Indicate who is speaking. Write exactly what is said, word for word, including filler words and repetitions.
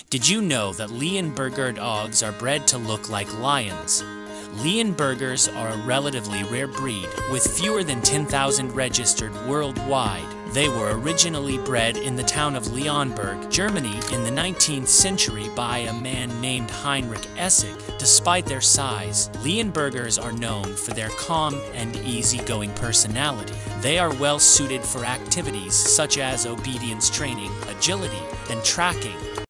Speaker 1: Did you know that Leonberger dogs are bred to look like lions? Leonbergers are a relatively rare breed, with fewer than ten thousand registered worldwide. They were originally bred in the town of Leonberg, Germany in the nineteenth century by a man named Heinrich Essig. Despite their size, Leonbergers are known for their calm and easygoing personality. They are well suited for activities such as obedience training, agility, and tracking.